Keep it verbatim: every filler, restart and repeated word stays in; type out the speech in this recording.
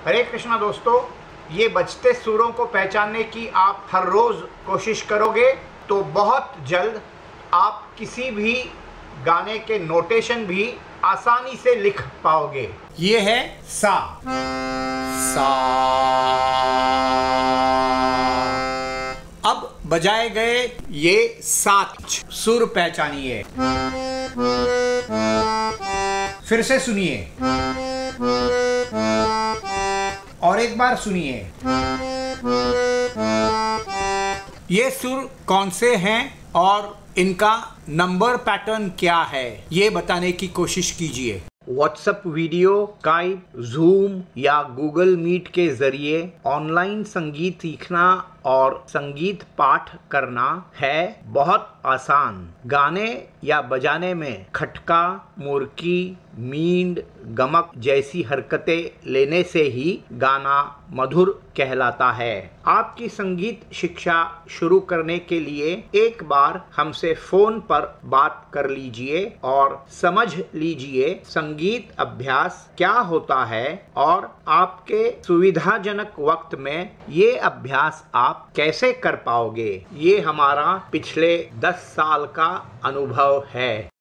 हरे कृष्णा दोस्तों, ये बजते सुरों को पहचानने की आप हर रोज़ कोशिश करोगे तो बहुत जल्द आप किसी भी गाने के नोटेशन भी आसानी से लिख पाओगे। ये है सा। सा। अब बजाए गए ये सात सुर पहचानिए। फिर से सुनिए और एक बार सुनिए। ये सुर कौन से हैं और इनका नंबर पैटर्न क्या है, ये बताने की कोशिश कीजिए। व्हाट्सएप वीडियो, स्काइप, जूम या गूगल मीट के जरिए ऑनलाइन संगीत सीखना और संगीत पाठ करना है बहुत आसान। गाने या बजाने में खटका, मुर्की, मींड, गमक जैसी हरकतें लेने से ही गाना मधुर कहलाता है। आपकी संगीत शिक्षा शुरू करने के लिए एक बार हमसे फोन पर बात कर लीजिए और समझ लीजिए संगीत अभ्यास क्या होता है और आपके सुविधाजनक वक्त में ये अभ्यास आप कैसे कर पाओगे। ये हमारा पिछले दस साल का अनुभव है।